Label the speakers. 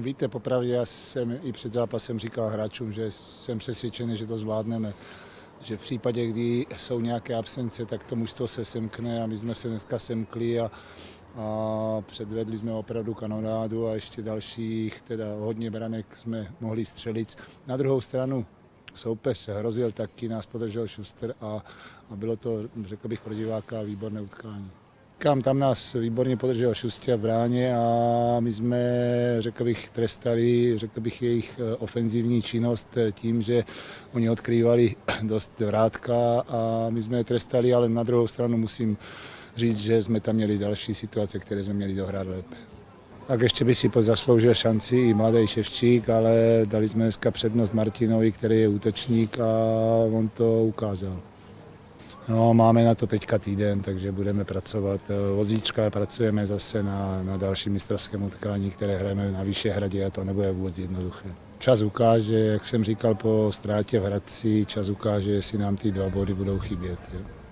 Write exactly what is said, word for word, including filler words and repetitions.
Speaker 1: Víte, popravdě já jsem i před zápasem říkal hráčům, že jsem přesvědčený, že to zvládneme. Že v případě, kdy jsou nějaké absence, tak to mužstvo se semkne a my jsme se dneska semkli a, a předvedli jsme opravdu kanonádu a ještě dalších, teda hodně branek jsme mohli střelit. Na druhou stranu soupeř hrozil taky, nás podržel Šuster a, a bylo to, řekl bych, pro diváka výborné utkání. Kam tam nás výborně podržel Šustě v bráně a my jsme, řekl bych, trestali, řekl bych, jejich ofenzivní činnost tím, že oni odkrývali dost vrátka a my jsme je trestali, ale na druhou stranu musím říct, že jsme tam měli další situace, které jsme měli dohrát lépe. Tak ještě by si zasloužil šanci i mladý Ševčík, ale dali jsme dneska přednost Martinovi, který je útočník a on to ukázal. No, máme na to teďka týden, takže budeme pracovat. Od zítřka pracujeme zase na, na dalším mistrovském utkání, které hrajeme na Vyšehradě a to nebude vůbec jednoduché. Čas ukáže, jak jsem říkal po ztrátě v Hradci, čas ukáže, jestli nám ty dva body budou chybět. Jo.